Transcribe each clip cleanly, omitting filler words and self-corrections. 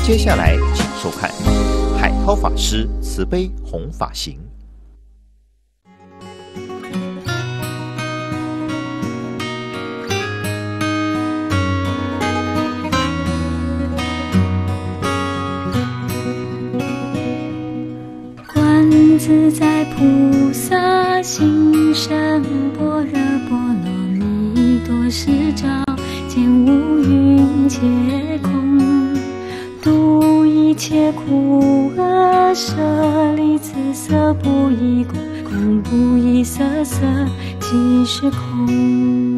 接下来请收看海涛法师慈悲弘法行。 观自在菩萨行深般若波罗蜜多时照，见五蕴皆空，度一切苦厄，舍利子色不异空，空不异色，色即是空。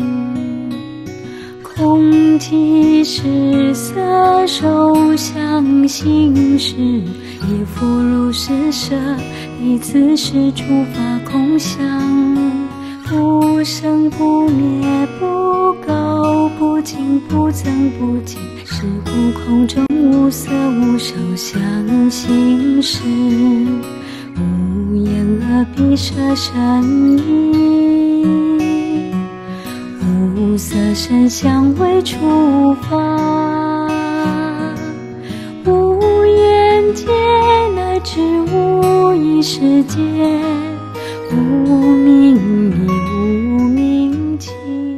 空即是色，受想行识，亦复如是舍，彼此是诸法空相，不生不灭，不垢不净，不增不减，是故空中无色无受想行识，无眼耳鼻舌身意，无色声香味触法，无眼界乃至无意识界，无明亦无明尽。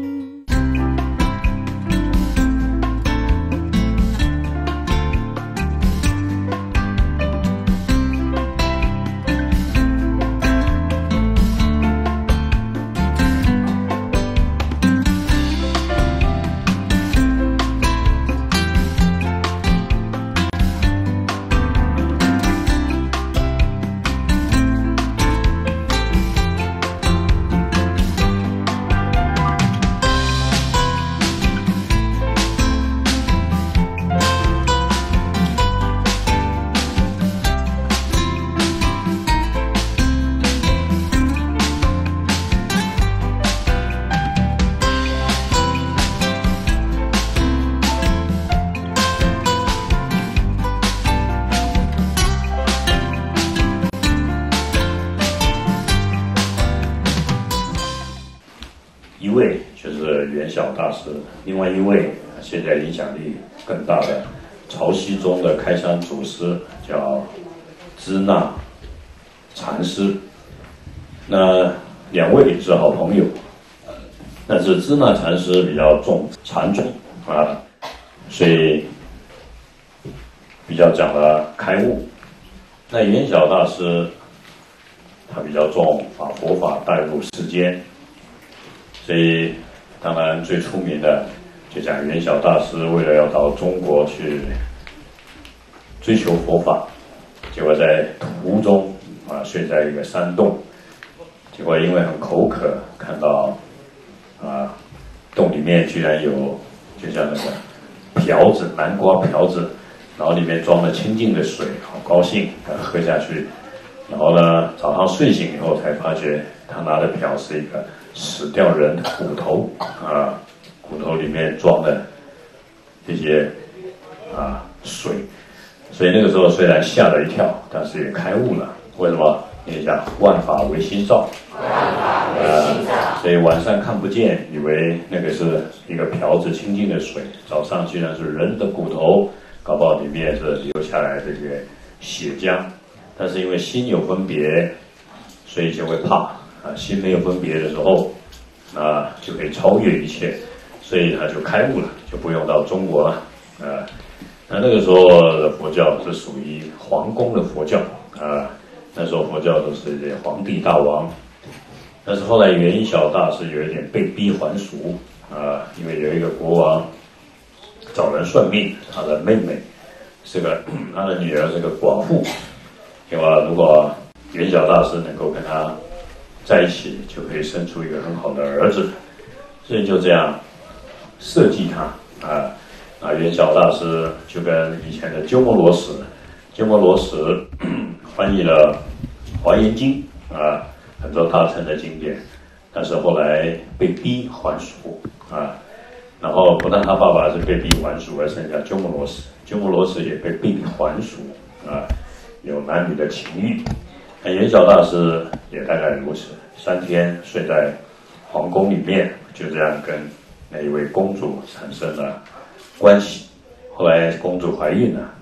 一位就是圆晓大师，另外一位现在影响力更大的潮汐宗的开山祖师叫支那禅师。那两位是好朋友，但是支那禅师比较重禅宗啊，所以比较讲了开悟。那圆晓大师他比较重把佛法带入世间。所以，当然最出名的就讲圆晓大师为了要到中国去追求佛法，结果在途中睡在一个山洞，结果因为很口渴，看到洞里面居然有就像那个瓢子，南瓜瓢子，然后里面装了清净的水，好高兴，喝下去。然后呢，早上睡醒以后才发觉，他拿的瓢是一个死掉人的骨头骨头里面装的这些水，所以那个时候虽然吓了一跳，但是也开悟了。为什么？因为讲万法唯心造，所以晚上看不见，以为那个是一个瓢子清净的水，早上居然是人的骨头，搞不好里面是流下来这个血浆。但是因为心有分别，所以就会怕心没有分别的时候就可以超越一切，所以他就开悟了，就不用到中国了那个时候的佛教是属于皇宫的佛教那时候佛教都是这些皇帝大王。但是后来圆晓大师有一点被逼还俗因为有一个国王找人算命，他的妹妹是个他的女儿是个寡妇，因为如果圆晓大师能够跟他在一起，就可以生出一个很好的儿子，所以就这样设计他圆晓大师就跟以前的鸠摩罗什翻译了《华严经》很多大乘的经典，但是后来被逼还俗然后不但他爸爸是被逼还俗，而剩下鸠摩罗什也被逼还俗有男女的情欲。圆晓大师也大概如此，3天睡在皇宫里面，就这样跟那一位公主产生了关系。后来公主怀孕了，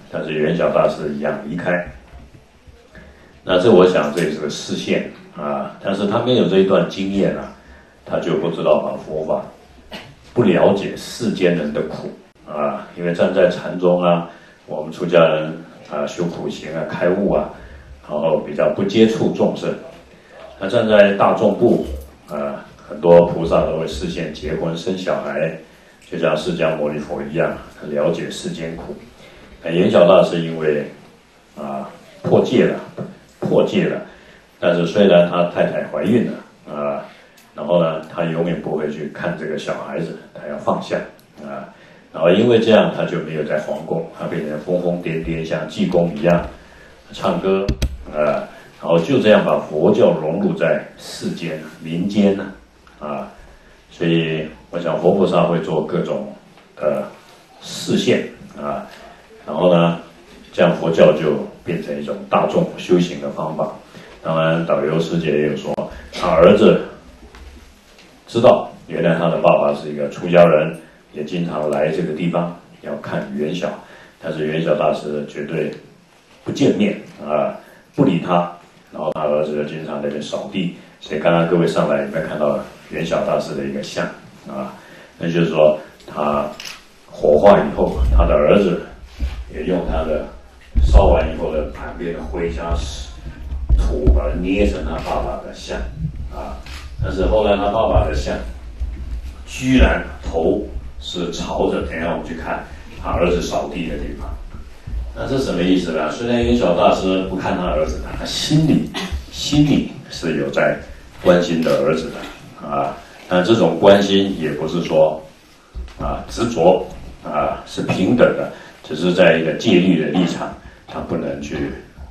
但是元晓大师一样离开。那这我想这也是个视线啊，但是他没有这一段经验啊，他就不知道把佛法，不了解世间人的苦啊，因为站在禅宗啊，我们出家人啊修苦行啊开悟啊，然后比较不接触众生。那站在大众部啊，很多菩萨都会示现结婚生小孩，就像释迦牟尼佛一样，了解世间苦。那元晓大师因为破戒了，但是虽然他太太怀孕了啊，然后呢，他永远不会去看这个小孩子，他要放下啊，然后因为这样，他就没有在皇宫，他变成疯疯癫癫，像济公一样唱歌啊，然后就这样把佛教融入在世间民间啊，所以我想佛菩萨会做各种示现啊，然后呢，这样佛教就变成一种大众修行的方法。当然，导游师姐也有说，他儿子知道原来他的爸爸是一个出家人，也经常来这个地方要看元晓，但是元晓大师绝对不见面啊，不理他，然后他儿子就经常在那边扫地。所以刚刚各位上来有没有看到元晓大师的一个像啊？那就是说他火化以后，他的儿子也用他的烧完以后的旁边的灰加土把它捏成他爸爸的像啊，但是后来他爸爸的像居然头是朝着，等一下我们去看他儿子扫地的地方。那这什么意思呢？虽然元晓大师不看他儿子，他心里是有在关心的儿子的啊，但这种关心也不是说执着是平等的，只是在一个戒律的立场，他不能去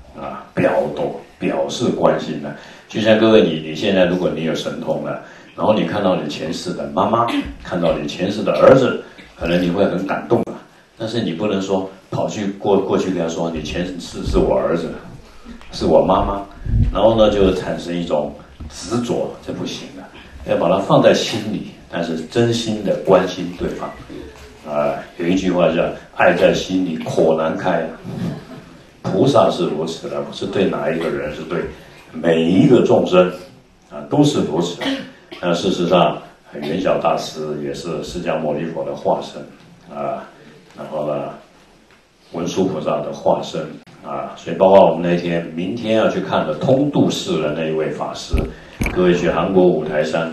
表示关心的。就像各位你现在如果你有神通了，然后你看到你前世的妈妈，看到你前世的儿子，可能你会很感动啊，但是你不能说跑去过去跟他说你前世是我儿子，是我妈妈，然后呢就产生一种执着，这不行的，要把它放在心里，但是真心的关心对方有一句话叫爱在心里口难开菩萨是如此的，不是对哪一个人，是对每一个众生都是如此。那事实上元晓大师也是释迦牟尼佛的化身然后呢文殊菩萨的化身所以包括我们明天要去看的通度世的那一位法师，各位去韩国五台山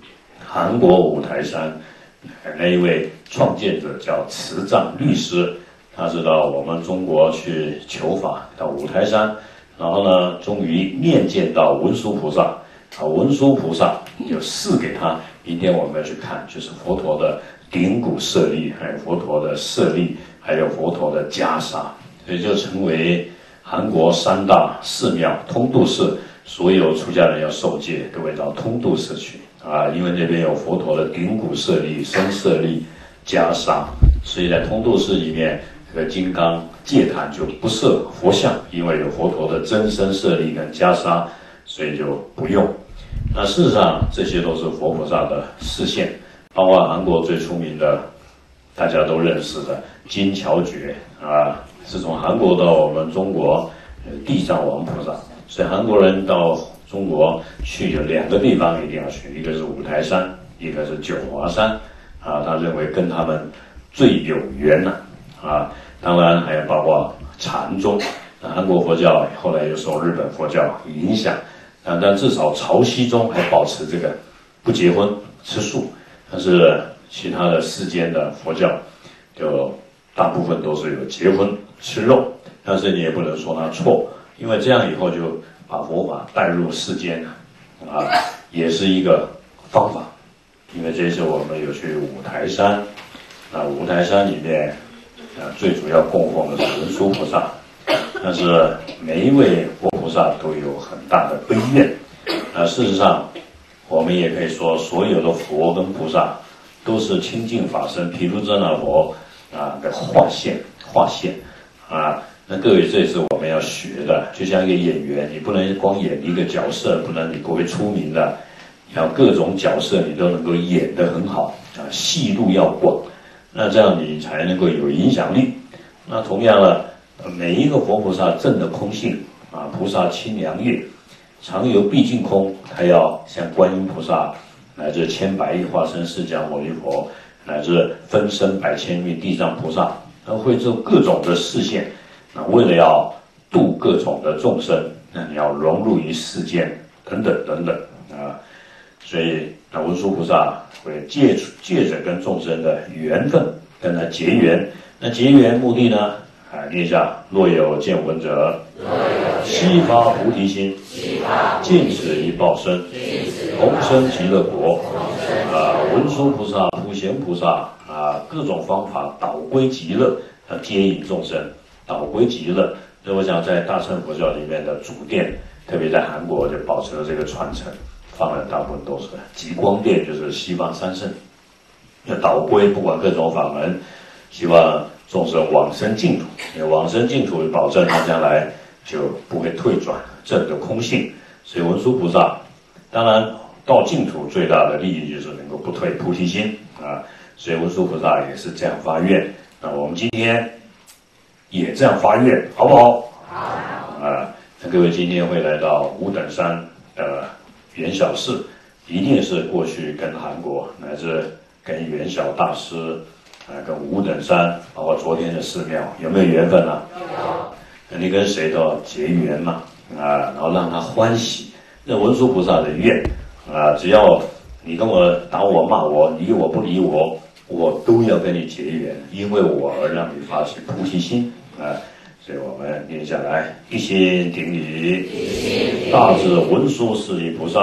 那一位创建者叫慈藏律师，他是到我们中国去求法，到五台山，然后呢终于面见到文殊菩萨文殊菩萨就赐给他，明天我们要去看，就是佛陀的顶骨舍利，还有佛陀的舍利，还有佛陀的袈裟，所以就成为韩国3大寺庙通度寺，所有出家人要受戒都会到通度寺去因为那边有佛陀的顶骨舍利、身舍利、袈裟，所以在通度寺里面这个金刚戒坛就不设佛像，因为有佛陀的真身舍利跟袈裟，所以就不用。那事实上这些都是佛菩萨的示现，包括韩国最出名的大家都认识的金乔觉是从韩国到我们中国地藏王菩萨，所以韩国人到中国去有2个地方一定要去，一个是五台山，一个是九华山他认为跟他们最有缘当然还有包括禅宗，韩国佛教后来又受日本佛教影响但至少潮汐宗还保持这个不结婚吃素，但是其他的世间的佛教就大部分都是有结婚吃肉，但是你也不能说它错，因为这样以后就把佛法带入世间也是一个方法。因为这次我们有去五台山五台山里面最主要供奉的是文殊菩萨，但是每一位佛菩萨都有很大的悲愿事实上我们也可以说所有的佛跟菩萨都是清净法身毗卢遮那佛的化现那各位这是我们要学的，就像一个演员，你不能光演一个角色，不能你不会出名的，要各种角色你都能够演得很好戏路要广，那这样你才能够有影响力。那同样的每一个活菩萨证的空性啊，菩萨清凉业，常有毕竟空，他要像观音菩萨，乃至千百亿化身释迦牟尼佛，乃至分身百千亿地藏菩萨，他会做各种的示现。那为了要度各种的众生，那你要融入于世间，等等等等啊。所以那文殊菩萨会借着跟众生的缘分，跟他结缘。那结缘目的呢？念一下：若有见闻者，悉发菩提心，尽此一报身，同生极乐国。文殊菩萨、普贤菩萨各种方法导归极乐，接引众生，导归极乐。所以我想，在大乘佛教里面的主殿，特别在韩国就保持了这个传承，放的大部分都是极光殿，就是西方三圣，要导归，不管各种法门，希望众生往生净土，因为往生净土保证他将来就不会退转，证得空性。所以文殊菩萨，当然到净土最大的利益就是能够不退菩提心啊。所以文殊菩萨也是这样发愿。那我们今天也这样发愿，好不好？好啊。那各位今天会来到五等山的元晓寺，一定是过去跟韩国乃至跟元晓大师。跟五等山，包括昨天的寺庙，有没有缘分啊？有。你跟谁都要结缘嘛，然后让他欢喜。那文殊菩萨的愿只要你跟我打我骂我，理我不理我，我都要跟你结缘，因为我而让你发起菩提心所以我们念下来：一心顶礼，大智文殊师利菩萨，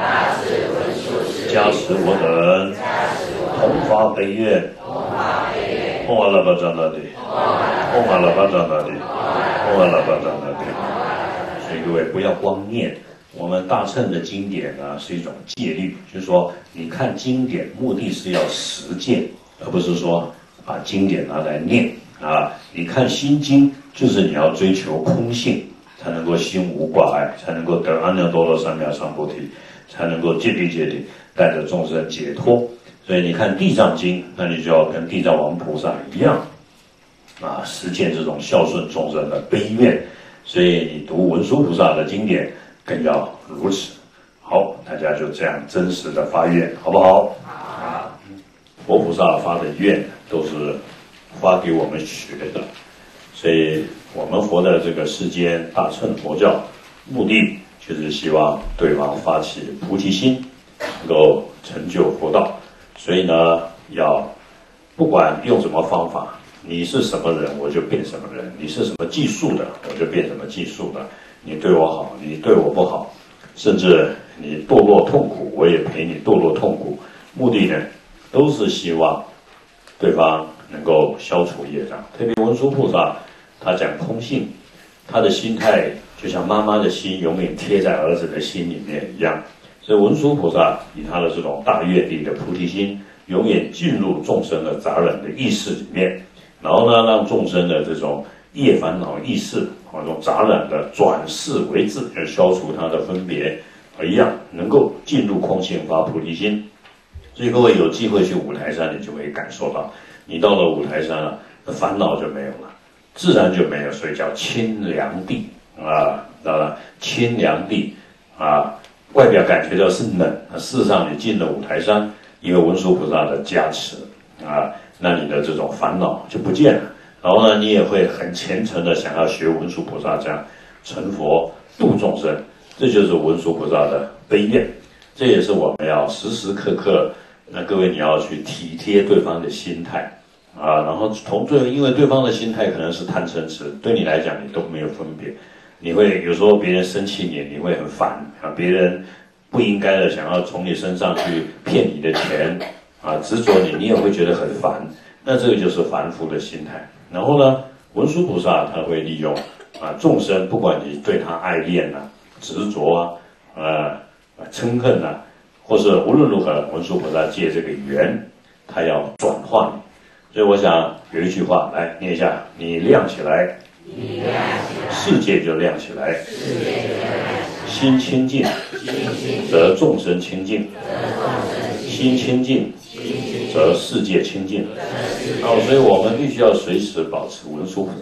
加持我等，同发悲愿。嗡阿拉巴扎那地，嗡阿拉巴扎那地，嗡阿拉巴扎那地。所以各位不要光念，我们大乘的经典呢是一种戒律，就是说你看经典目的是要实践，而不是说把经典拿来念你看心经就是你要追求空性，才能够心无挂碍，才能够得阿耨多罗三藐三菩提，才能够揭谛揭谛，带着众生解脱。所以你看《地藏经》，那你就要跟地藏王菩萨一样实践这种孝顺众生的悲愿。所以你读文殊菩萨的经典更要如此。好，大家就这样真实的发愿，好不好？好。佛菩萨发的愿都是发给我们学的，所以我们活在这个世间，大乘佛教目的就是希望对方发起菩提心，能够成就佛道。所以呢，要不管用什么方法，你是什么人，我就变什么人；你是什么技术的，我就变什么技术的。你对我好，你对我不好，甚至你堕落痛苦，我也陪你堕落痛苦。目的呢，都是希望对方能够消除业障。特别文殊菩萨，他讲空性，他的心态就像妈妈的心永远贴在儿子的心里面一样。所以文殊菩萨以他的这种大愿力的菩提心，永远进入众生的杂染的意识里面，然后呢，让众生的这种业烦恼意识这种杂染的转世为智，就消除它的分别一样，能够进入空性发菩提心。所以各位有机会去五台山，你就会感受到，你到了五台山烦恼就没有了，自然就没有，所以叫清凉地清凉地外表感觉到是冷，事实上你进了五台山，因为文殊菩萨的加持那你的这种烦恼就不见了。然后呢，你也会很虔诚的想要学文殊菩萨这样成佛度众生，这就是文殊菩萨的悲愿。这也是我们要时时刻刻，那各位你要去体贴对方的心态然后因为对方的心态可能是贪嗔痴，对你来讲你都没有分别。你会有时候别人生气你会很烦别人不应该的想要从你身上去骗你的钱执着你也会觉得很烦。那这个就是凡夫的心态。然后呢，文殊菩萨他会利用众生，不管你对他爱恋执着嗔恨或是无论如何，文殊菩萨借这个缘，他要转化你。所以我想有一句话来念一下：你亮起来，世界就亮起来；心清净，则众生清净；心清净，则世界清净。所以我们必须要随时保持文殊菩萨的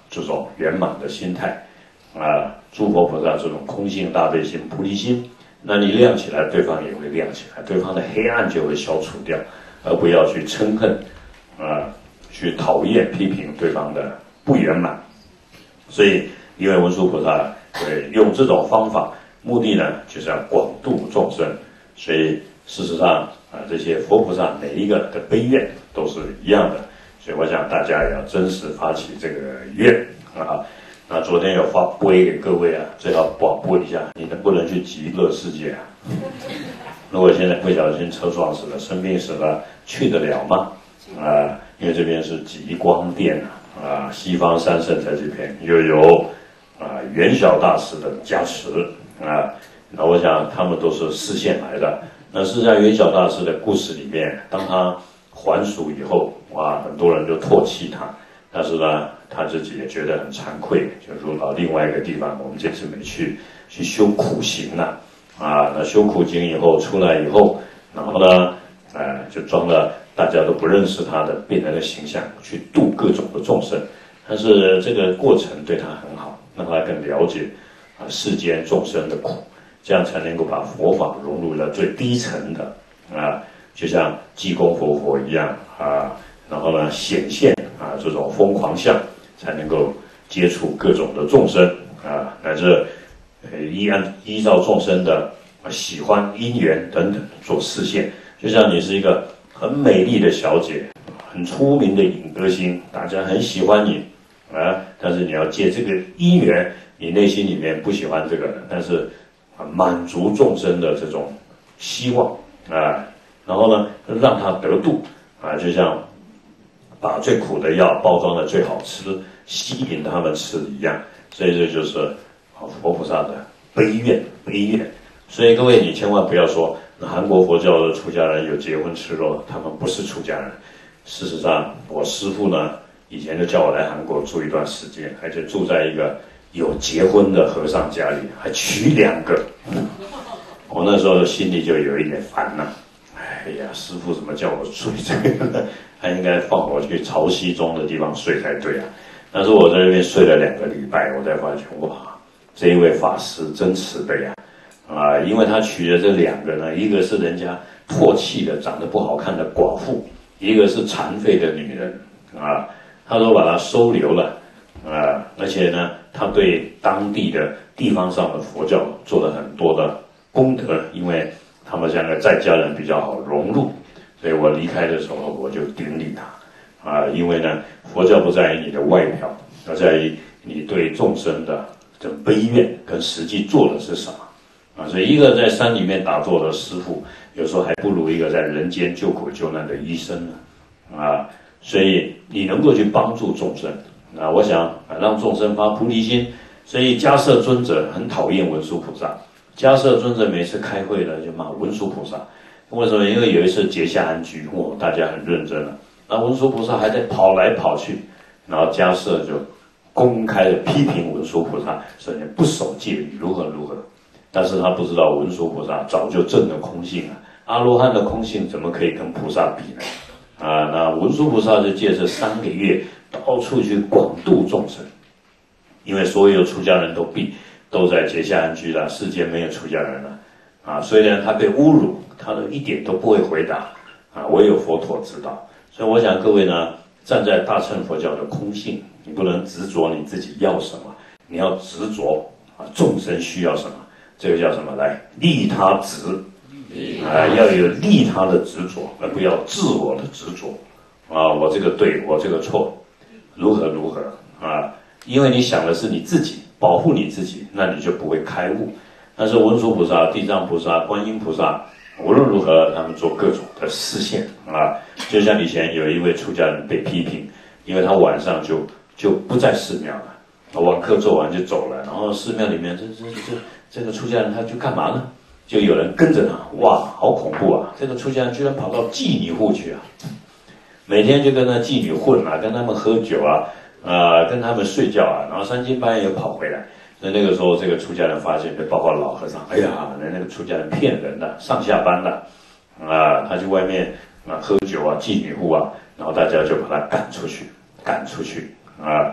这种圆满的心态诸佛菩萨这种空性大悲心菩提心，那你亮起来，对方也会亮起来，对方的黑暗就会消除掉，而不要去嗔恨去讨厌批评对方的不圆满。所以因为文殊菩萨会用这种方法，目的呢就是要广度众生。所以事实上这些佛菩萨每一个的悲愿都是一样的，所以我想大家也要真实发起这个愿那昨天有发布给各位最好广播一下，你能不能去极乐世界如果现在不小心车撞死了、生病死了，去得了吗？因为这边是极光殿西方三圣在这边又有元晓大师的加持那我想他们都是视线来的。那事实上元晓大师的故事里面，当他还俗以后很多人就唾弃他，但是呢他自己也觉得很惭愧，就入到另外一个地方，我们这次没去修苦行那修苦行以后出来以后，然后呢就装了大家都不认识他的变人的形象，去度各种的众生。但是这个过程对他很好，让他更了解世间众生的苦，这样才能够把佛法融入了最低层的就像济公活佛一样然后呢显现这种疯狂相，才能够接触各种的众生乃至依照众生的喜欢因缘等等做示现。就像你是一个很美丽的小姐，很出名的影歌星，大家很喜欢你但是你要借这个因缘，你内心里面不喜欢这个人，但是满足众生的这种希望然后呢让他得度就像把最苦的药包装的最好吃，吸引他们吃一样。所以这就是佛菩萨的悲愿。所以各位你千万不要说韩国佛教的出家人有结婚吃肉，他们不是出家人。事实上我师父呢以前就叫我来韩国住一段时间，而且住在一个有结婚的和尚家里，还娶2个我那时候心里就有一点烦哎呀，师父怎么叫我睡这个呢？他应该放我去潮汐中的地方睡才对但是我在那边睡了2个礼拜，我才发觉哇，这一位法师真慈悲因为他娶的这2个呢，一个是人家唾弃的长得不好看的寡妇，一个是残废的女人他都把她收留了而且呢他对当地的地方上的佛教做了很多的功德，因为他们2个在家人比较好融入，所以我离开的时候我就顶礼他因为呢佛教不在于你的外表，而在于你对众生的这种悲愿跟实际做的是什么所以一个在山里面打坐的师父，有时候还不如一个在人间救苦救难的医生呢所以你能够去帮助众生我想让众生发菩提心。所以迦叶尊者很讨厌文殊菩萨，迦叶尊者每次开会呢就骂文殊菩萨。为什么？因为有一次结下安居大家很认真那文殊菩萨还在跑来跑去，然后迦叶就公开的批评文殊菩萨，说你不守戒律如何如何。但是他不知道文殊菩萨早就证了空性阿罗汉的空性怎么可以跟菩萨比呢那文殊菩萨就借这3个月到处去广度众生，因为所有出家人都在结下安居了，世间没有出家人了所以呢他被侮辱，他都一点都不会回答唯有佛陀知道。所以我想各位呢，站在大乘佛教的空性，你不能执着你自己要什么，你要执着众生需要什么。这个叫什么？来利他执要有利他的执着，而不要自我的执着我这个对，我这个错，如何如何因为你想的是你自己，保护你自己，那你就不会开悟。但是文殊菩萨、地藏菩萨、观音菩萨，无论如何他们做各种的示现就像以前有一位出家人被批评，因为他晚上就不在寺庙了，晚课做完就走了，然后寺庙里面这个出家人他去干嘛呢？就有人跟着他，哇，好恐怖这个出家人居然跑到妓女户去每天就跟那妓女混跟他们喝酒跟他们睡觉然后3更半夜又跑回来。那个时候这个出家人发现，包括老和尚，哎呀，那个出家人骗人的，上下班的他去外面喝酒妓女户然后大家就把他赶出去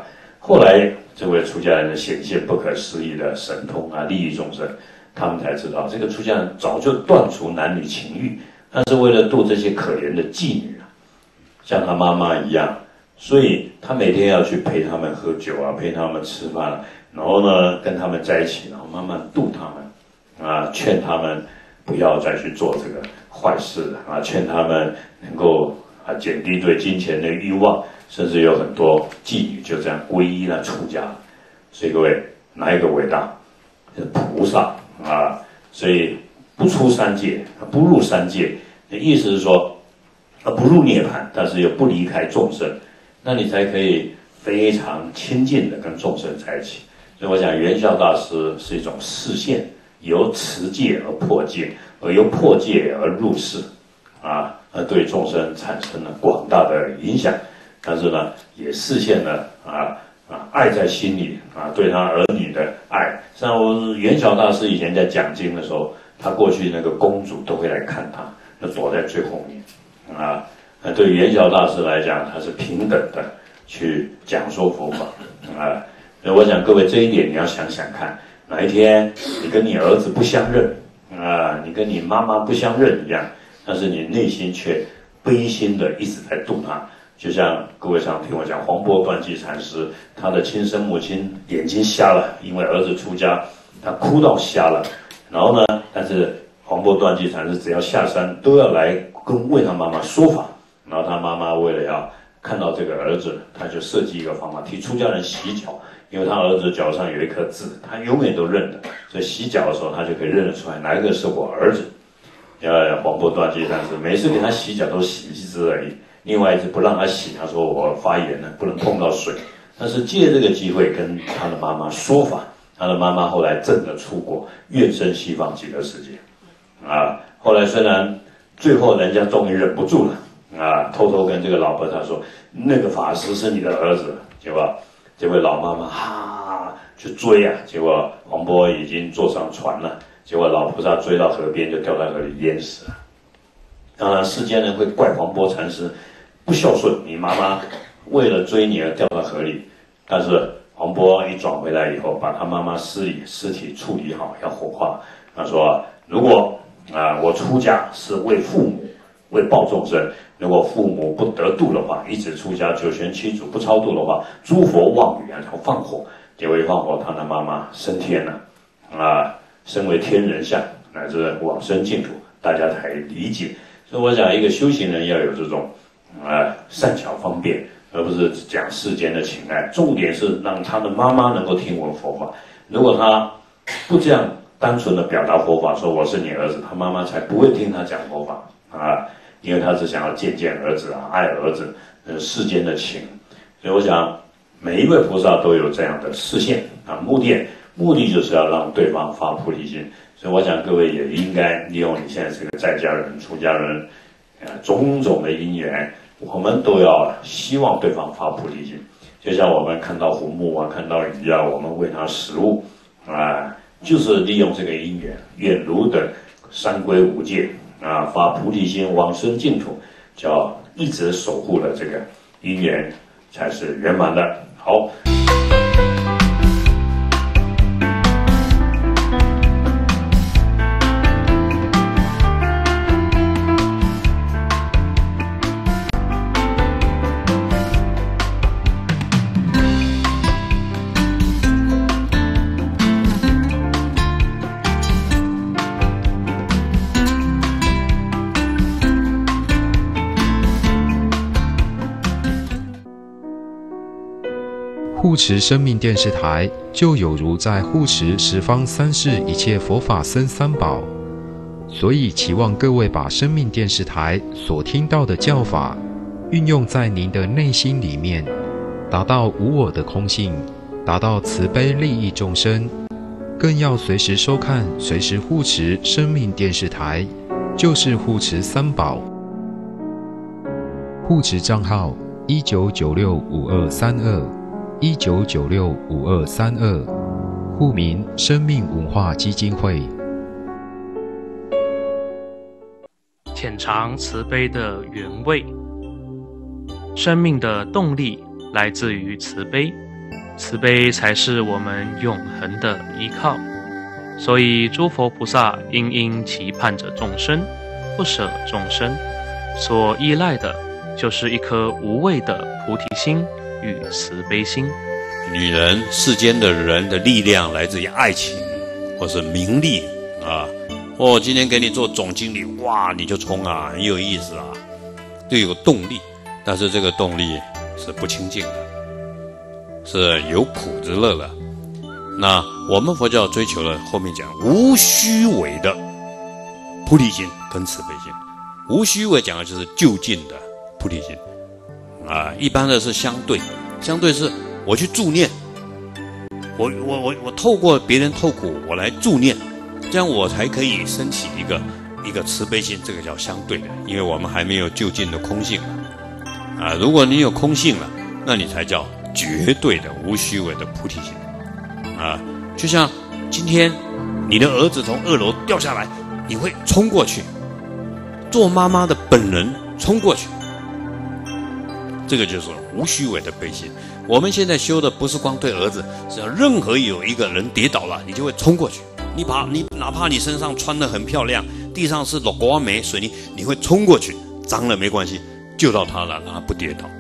后来这位出家人的显现不可思议的神通啊，利益众生，他们才知道这个出家人早就断除男女情欲，但是为了度这些可怜的妓女啊，像他妈妈一样，所以他每天要去陪他们喝酒啊，陪他们吃饭，然后呢跟他们在一起，然后慢慢度他们啊，劝他们不要再去做这个坏事啊，劝他们能够减低对金钱的欲望，甚至有很多妓女就这样皈依了出家。所以各位，哪一个伟大？是菩萨啊！所以不出三界，不入三界，意思是说，不入涅槃，但是又不离开众生，那你才可以非常亲近的跟众生在一起。所以我讲，圆教大师是一种示现，由持戒而破戒，而由破戒而入世，啊，而对众生产生了广大的影响。但是呢，也示现了爱在心里啊，对他儿女的爱。像我圆晓大师以前在讲经的时候，他过去那个公主都会来看他，那躲在最后面啊。对圆晓大师来讲，他是平等的去讲说佛法啊。所以我想各位这一点你要想想看，哪一天你跟你儿子不相认啊，你跟你妈妈不相认一样，但是你内心却悲心的一直在度他。就像各位常听我讲，黄波断际禅师，他的亲生母亲眼睛瞎了，因为儿子出家，他哭到瞎了。然后呢，但是黄波断际禅师只要下山，都要来为他妈妈说法。然后他妈妈为了要看到这个儿子，他就设计一个方法，替出家人洗脚，因为他儿子脚上有一颗痣，他永远都认得，所以洗脚的时候他就可以认得出来哪一个是我儿子。黄波断际禅师每次给他洗脚都洗一只而已。另外一只不让他洗，他说我发炎了，不能碰到水。但是借这个机会跟他的妈妈说法，他的妈妈后来真的出国，愿生西方极乐世界。后来虽然最后人家终于忍不住了，偷偷跟这个老婆他说，那个法师是你的儿子，结果这位老妈妈去追啊，结果黄波已经坐上船了，结果老菩萨追到河边就掉在河里淹死了。当然世间人会怪黄波禅师不孝顺，你妈妈为了追你而掉到河里，但是黄波一转回来以后，把他妈妈尸体处理好，要火化。他说，如果我出家是为父母，为报众生，如果父母不得度的话，一直出家九玄七祖不超度的话，诸佛妄语，然后放火，结果一放火，他的妈妈升天了，升为天人相，乃至往生净土，大家才理解。所以我讲，一个修行人要有这种善巧方便，而不是讲世间的情爱。重点是让他的妈妈能够听闻佛法。如果他不这样单纯的表达佛法，说我是你儿子，他妈妈才不会听他讲佛法因为他只想要见见儿子爱儿子，世间的情。所以我想，每一位菩萨都有这样的示现目的就是要让对方发菩提心。所以我想各位也应该利用你现在这个在家人、出家人种种的因缘，我们都要希望对方发菩提心。就像我们看到虎目看到鱼我们喂它食物就是利用这个因缘，愿汝等三皈五戒发菩提心，往生净土，叫一直守护了这个因缘，才是圆满的。好。 护持生命电视台，就有如在护持十方三世一切佛法僧三宝，所以期望各位把生命电视台所听到的教法运用在您的内心里面，达到无我的空性，达到慈悲利益众生，更要随时收看，随时护持生命电视台，就是护持三宝。护持账号19965232，19965232，户名生命文化基金会。 潜藏慈悲的原味，生命的动力来自于慈悲。 慈悲才是我们永恒的依靠。所以诸佛菩萨殷期盼着众生，不舍众生，所依赖的就是一颗无畏的菩提心与慈悲心。 女人，世间的人的力量来自于爱情，或是名利啊。今天给你做总经理，哇，你就冲啊，很有意思啊，就有动力。但是这个动力是不清净的，是有苦之乐的。那我们佛教追求了后面讲无虚伪的菩提心跟慈悲心。无虚伪讲的就是就近的菩提心啊，一般的是相对是我去助念，我透过别人痛苦，我来助念，这样我才可以升起一个慈悲心，这个叫相对的，因为我们还没有就近的空性啊。如果你有空性了，那你才叫绝对的无虚伪的菩提心啊。就像今天你的儿子从2楼掉下来，你会冲过去，做妈妈的本能冲过去，这个就是无虚伪的悲心。我们现在修的不是光对儿子，只要任何有一个人跌倒了，你就会冲过去。你哪怕你身上穿得很漂亮，地上是裸瓜梅水泥，你会冲过去，脏了没关系，救到他了，让他不跌倒。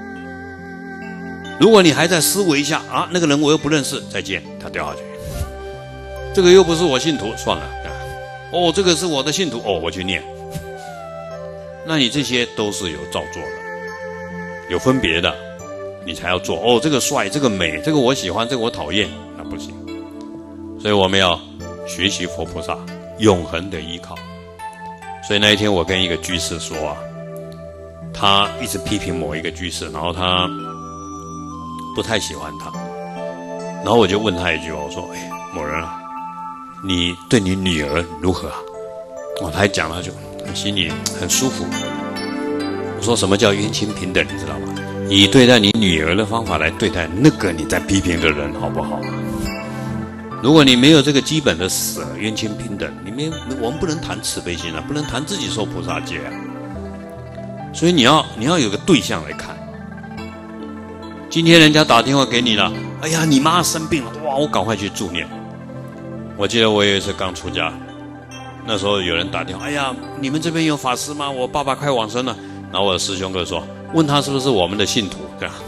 如果你还在思维一下啊，那个人我又不认识，再见，他掉下去。这个又不是我信徒，算了。这个是我的信徒，我去念。那你这些都是有造作的，有分别的，你才要做。这个帅，这个美，这个我喜欢，这个我讨厌，那不行。所以我们要学习佛菩萨永恒的依靠。所以那一天我跟一个居士说啊，他一直批评某一个居士，然后他不太喜欢他，然后我就问他一句话，我说：某人啊，你对你女儿如何啊？他还讲，他就心里很舒服。我说什么叫冤亲平等，你知道吗？以对待你女儿的方法来对待那个你在批评的人，好不好？如果你没有这个基本的舍，冤亲平等，我们不能谈慈悲心啊，不能谈自己受菩萨戒啊。所以你要有个对象来看。今天人家打电话给你了，哎呀，你妈生病了，哇，我赶快去助念。我记得我有一次刚出家，那时候有人打电话，哎呀，你们这边有法师吗？我爸爸快往生了。然后我的师兄哥说，问他是不是我们的信徒，这样。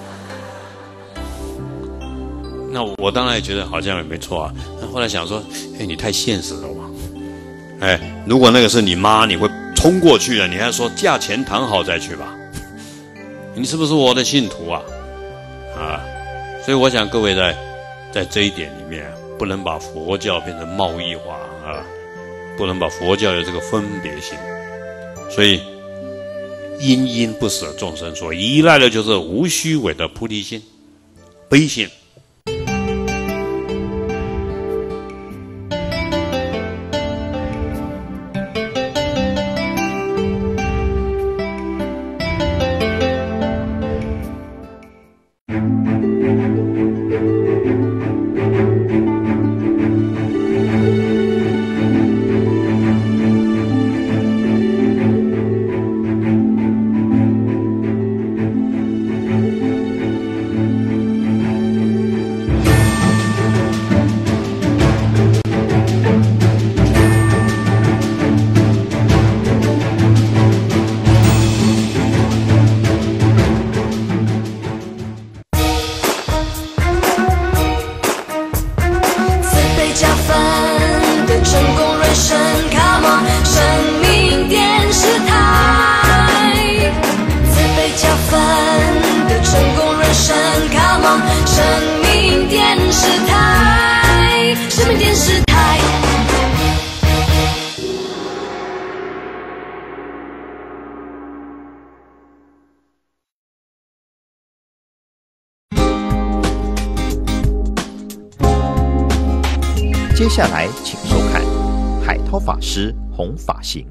那我当然也觉得好像也没错啊。后来想说，你太现实了嘛。如果那个是你妈，你会冲过去了，你还说价钱谈好再去吧。你是不是我的信徒啊？所以我想各位在这一点里面，不能把佛教变成贸易化啊，不能把佛教有这个分别心。所以因不舍众生所依赖的就是无虚伪的菩提心、悲心。 接下来请收看海涛法师弘法行。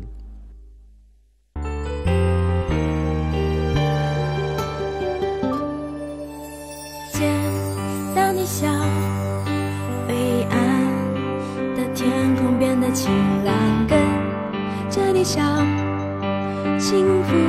见到你笑，灰暗的天空变得晴朗，跟着你笑，幸福